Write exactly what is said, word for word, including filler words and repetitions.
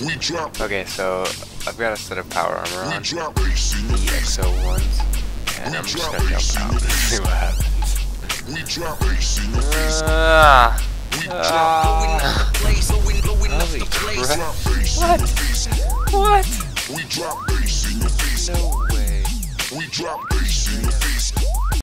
Okay, so I've got a set of power armor on, the X O ones, and I'm just gonna jump out and see what happens. Ah, ah, holy crap. What? What? No way.